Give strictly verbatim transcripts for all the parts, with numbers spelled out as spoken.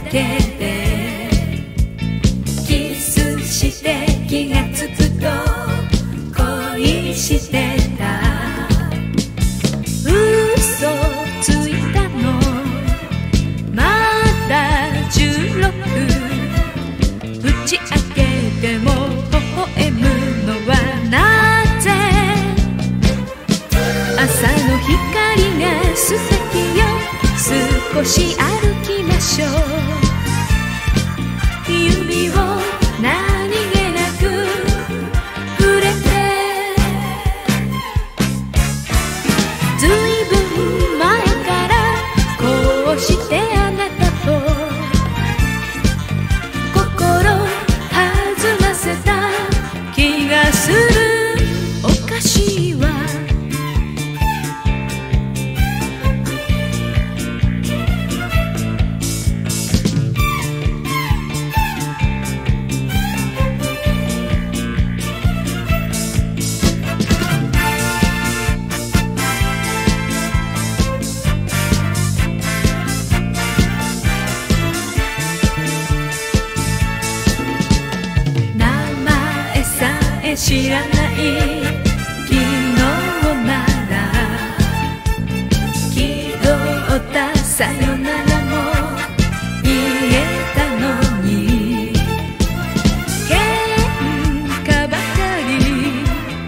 けでキスして気がつくと恋してた。嘘ついたのまだじゅうろく、打ち明けても微笑むのはなぜ。朝の光が素敵よ、少し歩きましょう。指を何気なく触れて、ずいぶん前からこうしてあなたと心弾ませた気がする。おかしいわ。知らない昨日なら気取ったさよならも言えたのに、喧嘩ばかり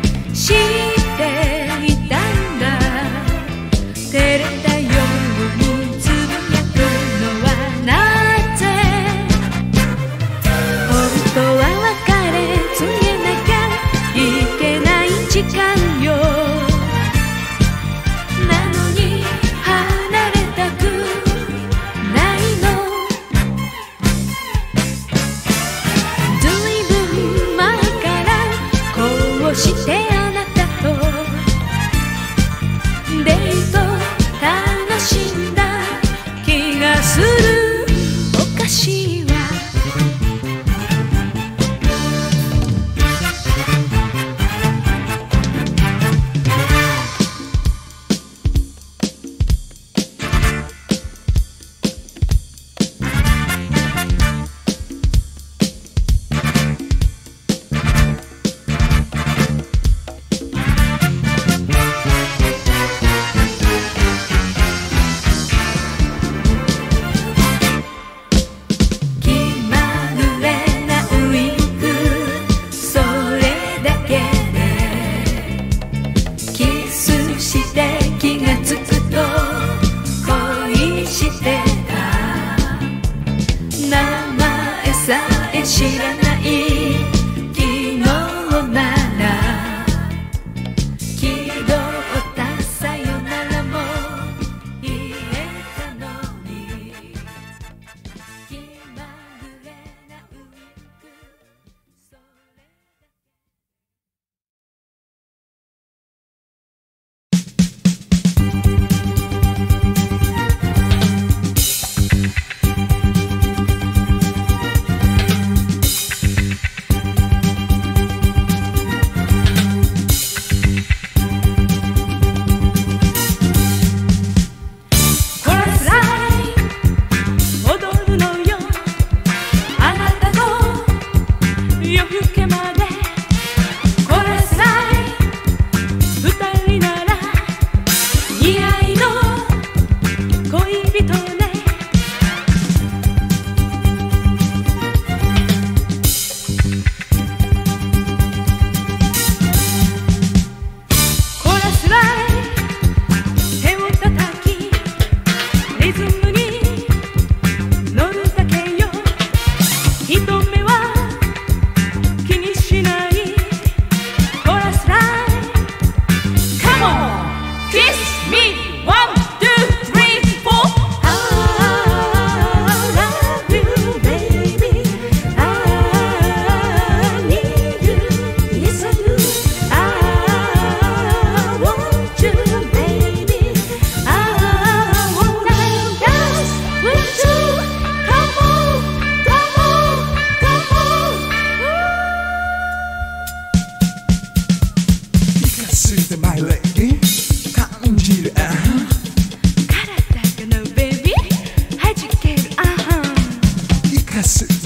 していたんだ。照れたようにつぶやくのはなぜ。本当は別れ告げなきゃいけない時間よ。なのに離れたくないの。ずいぶん前からこうしてあなたとデート楽しんだ気がする。おかしいわ。知らない昨日なら気取ったさよならも言えたのに、気まぐれなウィンクそれだけ。 「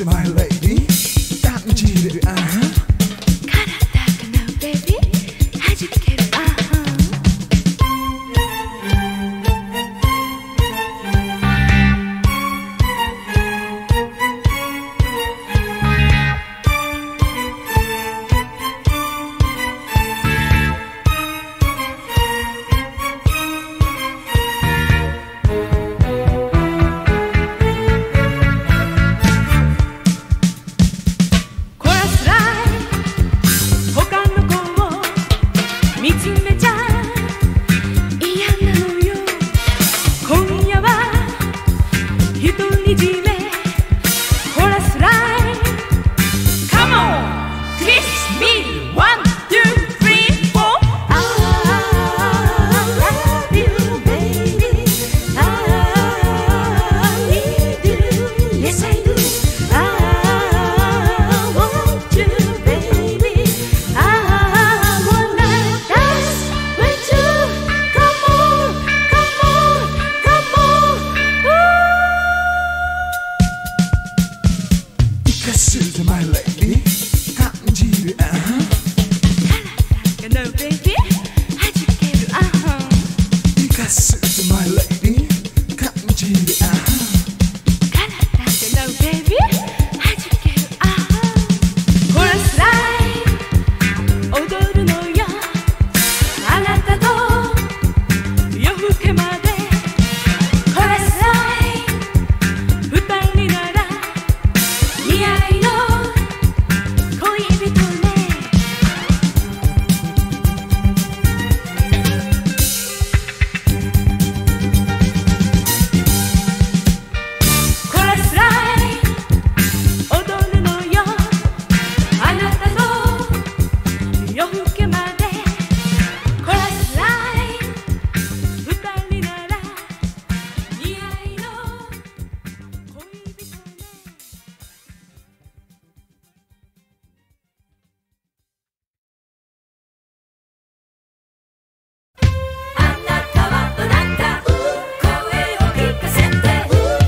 my lady 깜지를 아하 가라다가 now baby 하지케를 아하 my lady 깜지를 아하 가라다가 no baby 하지케를 아하 이 가슴 my lady 깜지를 아하 가라다가 no baby 하지케를 아하 코러스 라인踊るのよあなたと夜更けまでコーラスライン二人なら似合いの恋人ねコーラスライン踊るのよあなたと夜更けまでコーラスライン二人なら似合いの恋人ねあなたはどなた声を聞かせて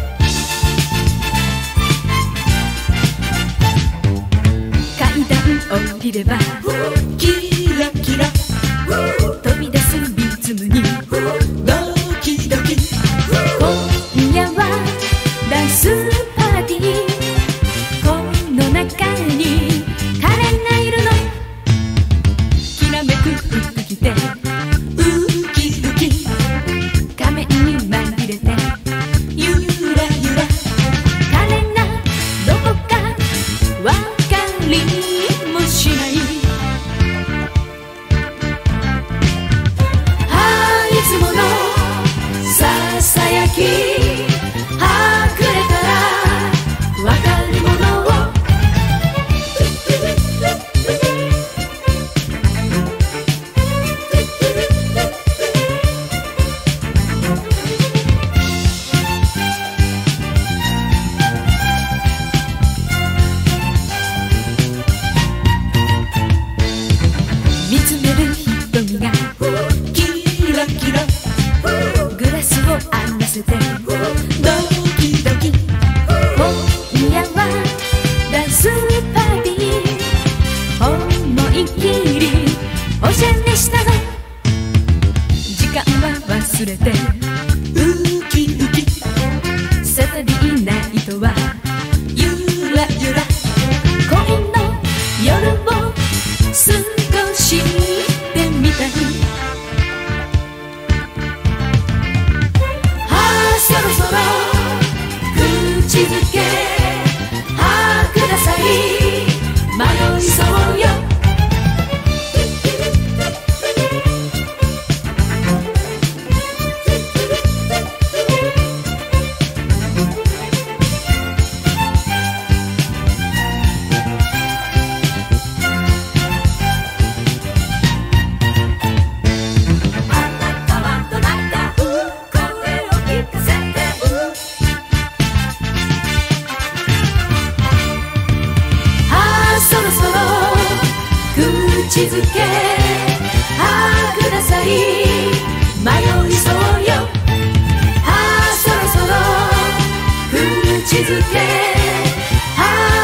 階段降りればキラキラ飛び出すリズムにドキドキ今夜はダンスパーティーこの中に彼がいるのきらめく服着てウキウキ仮面に紛れてゆらゆら彼がどこかわかりもしないあいつものささやきはぐれたらわかりものを見つめる瞳がキラキラグラスを合わせてドキドキ今夜はダンスパーティー思いっきりおしゃれしたの時間は忘れてウキウキサタディナイトはゆらゆら恋の夜を過ごしてみたいああそろそろ口づけああください迷いそうよ口づけああください迷いそうよああそろそろ口づけああ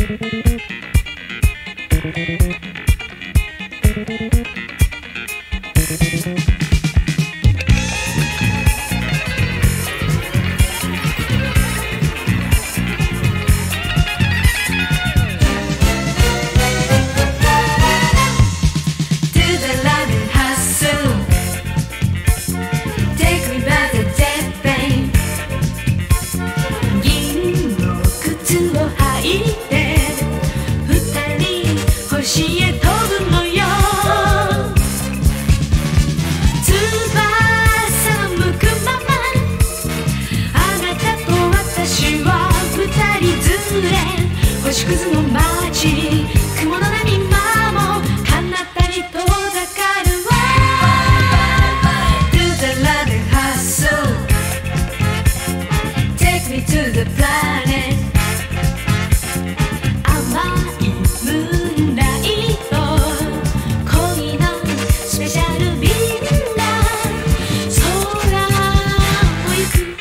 星屑の街、雲の波間も彼方に遠ざかるわ。 To the love and hustle, take me to the planet。 甘いムーンライト、恋のスペシャル便が空を行く。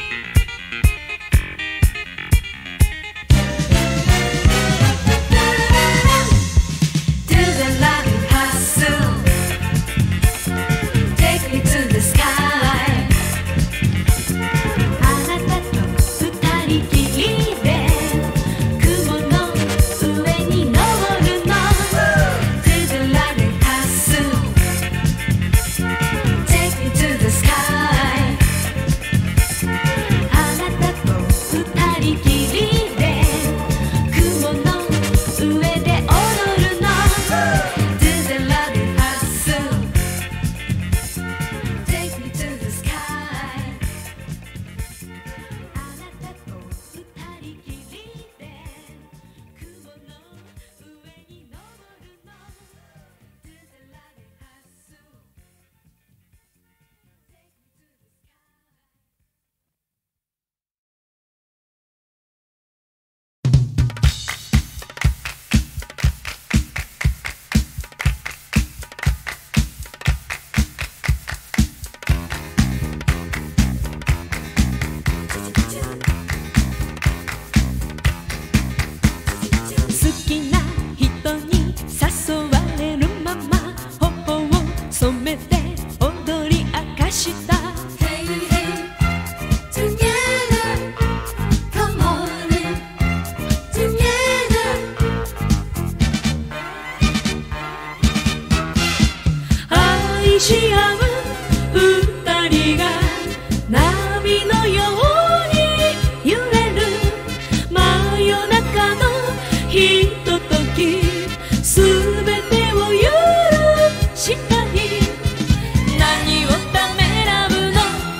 し合う二人が波のように揺れる真夜中のひととき、すべてを許したい。何をためらうの、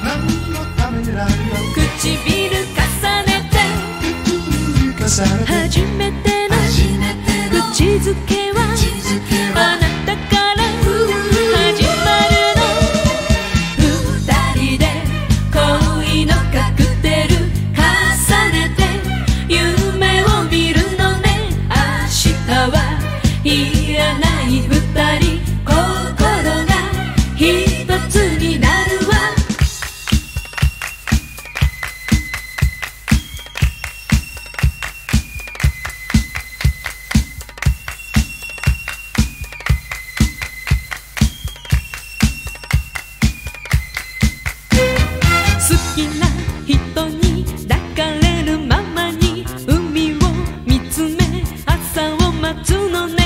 唇重ねて初めての口づけはあなたから始まるの。二人で恋のカクテル重ねて夢を見るのね。明日はいらない二人、心が一つになるわ。好きな人に抱かれるままに海を見つめ朝を待つのね。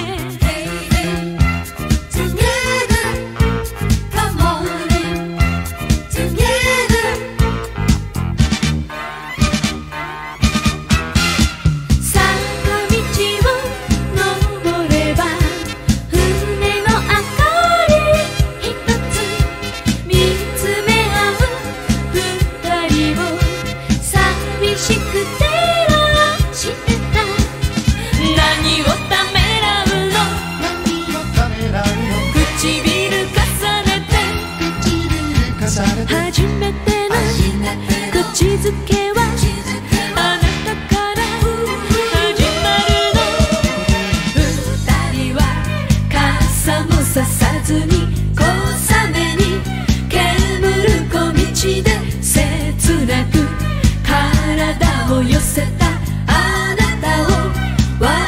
初めての口づけはあなたから始まるの。二人は傘もささずに小雨に煙る小道で切なく体を寄せたあなたを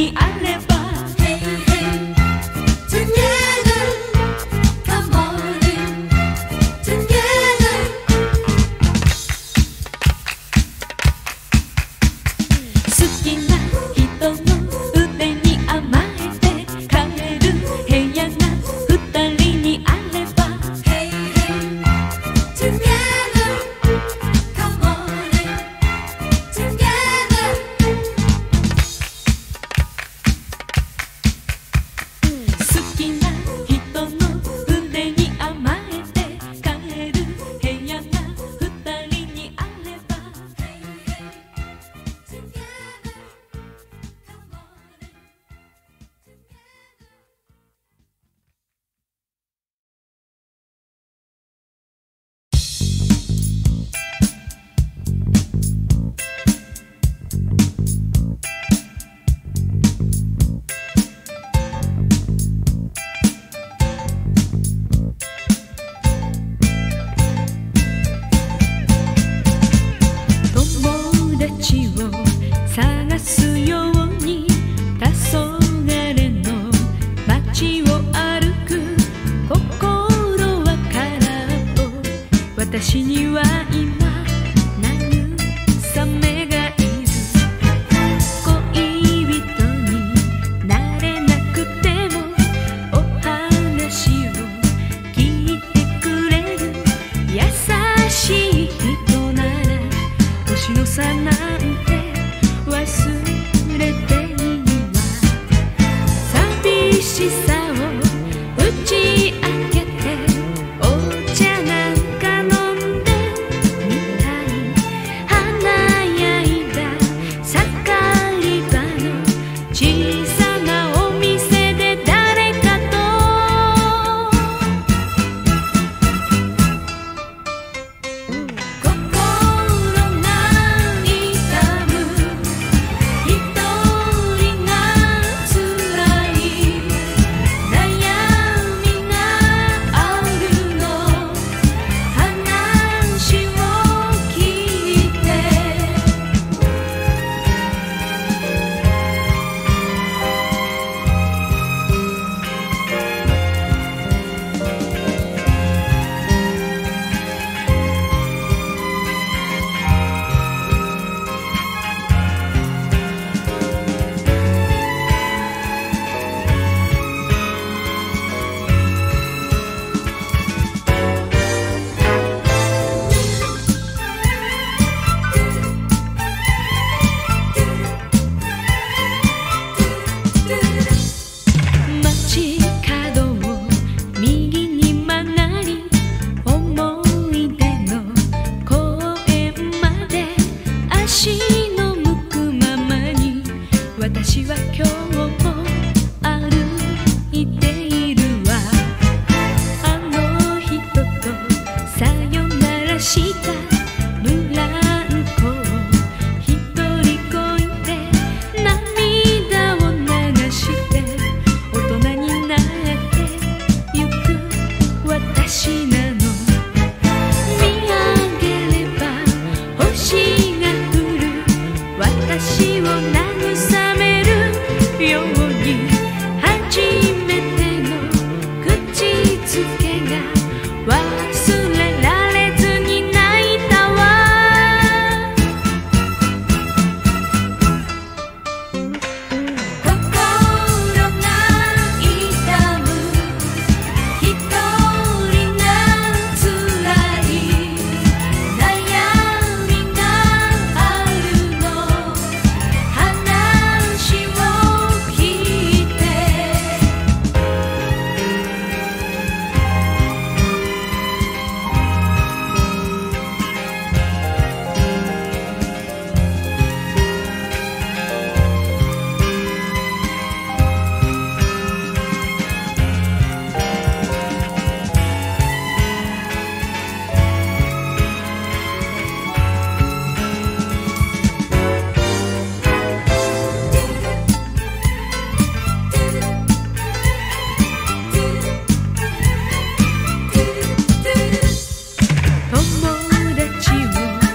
にあれば Hey hey together come on in together 好きな人の腕に甘えて帰る部屋が二人にあれば Hey hey together come on in together 好きな人の腕に甘えて帰る部屋が二人にあれば Hey hey together come on in together 友達を探すように黄昏の街を歩く心は空っぽ私には今慰めがいる恋人になれなくてもお話を聞いてくれる優しい人なら年の差なんて忘れていいわ寂しさを打ち明けてお茶なんか飲んでみたい華やいだ盛り場の小さなお店で誰かと心が痛む一人が辛い悩みがあるの話を聞いて街角を右に曲がり思い出の公園まで足の向くままに私は今日も歩いているわあの人とさよならしたブランコを一人こいで涙を流して大人になってゆく私なの見上げれば星が降る私を慰めるように初めての口づけが忘れられずに泣いたわ心が痛む一人が辛い悩みがあるの話を聞いて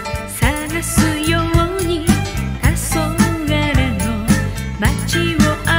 街を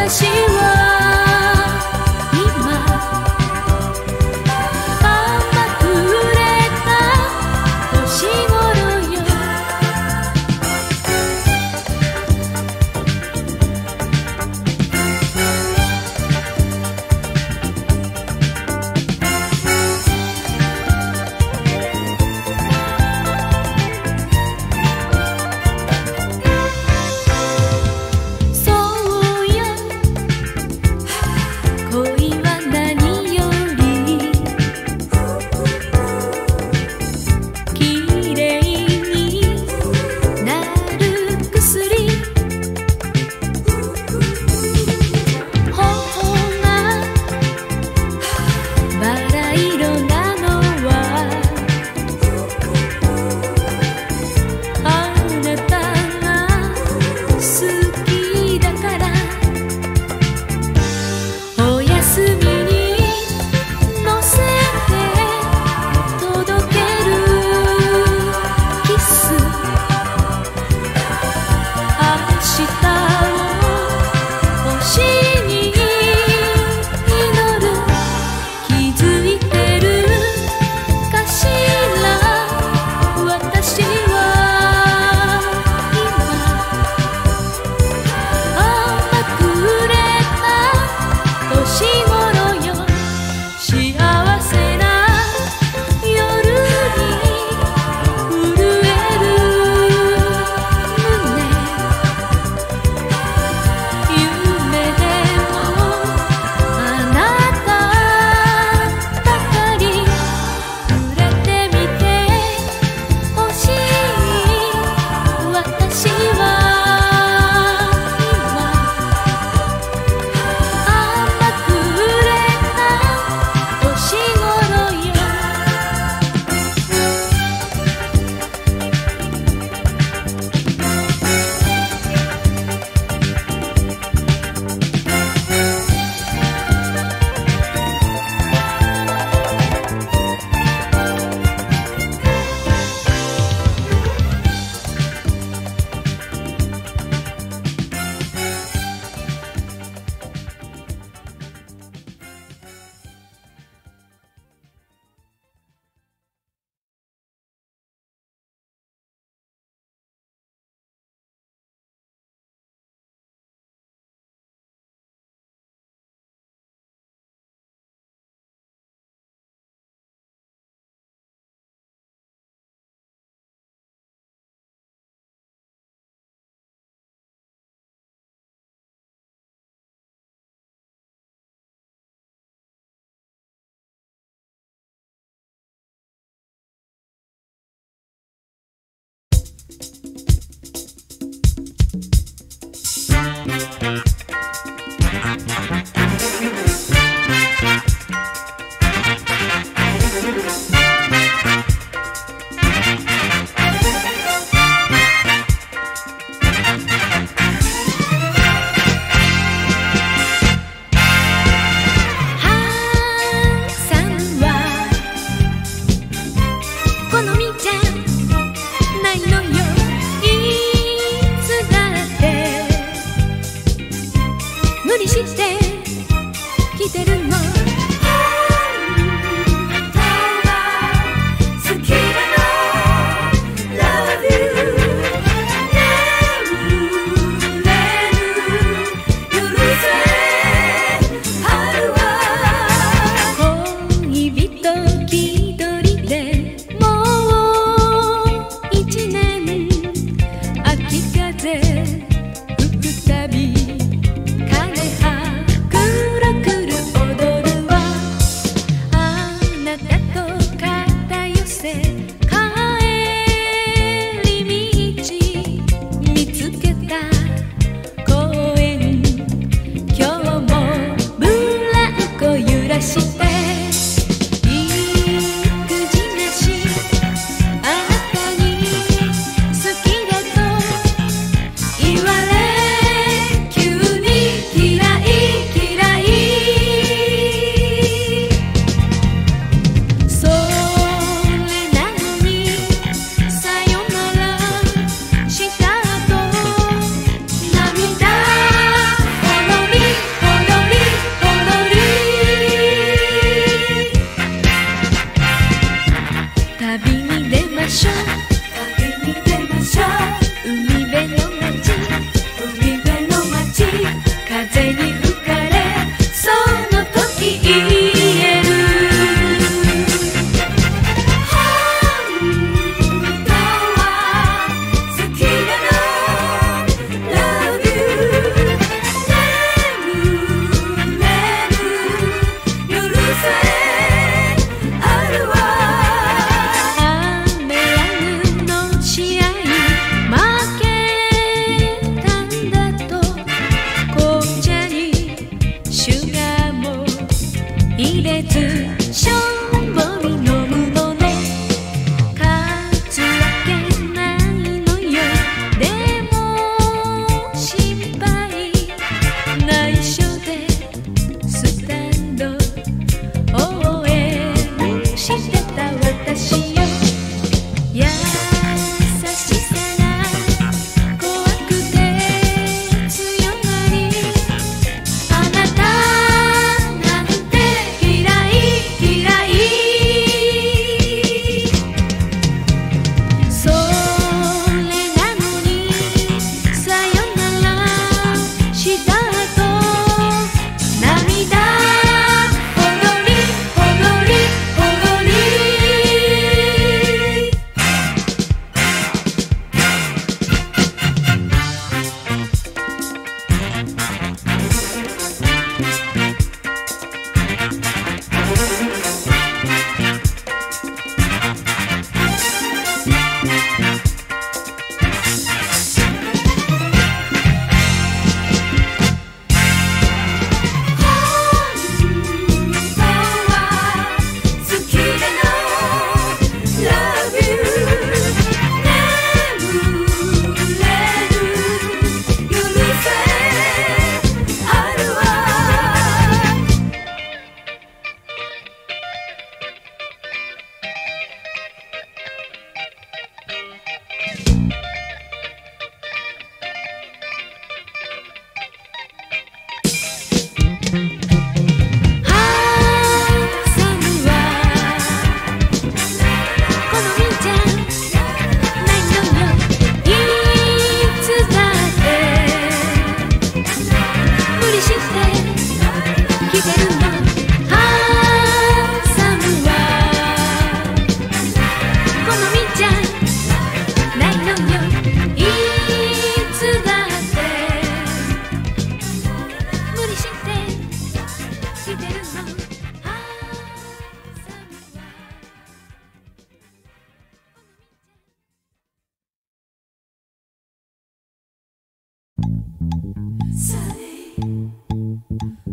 吹くたび枯れ葉くるくる踊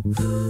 「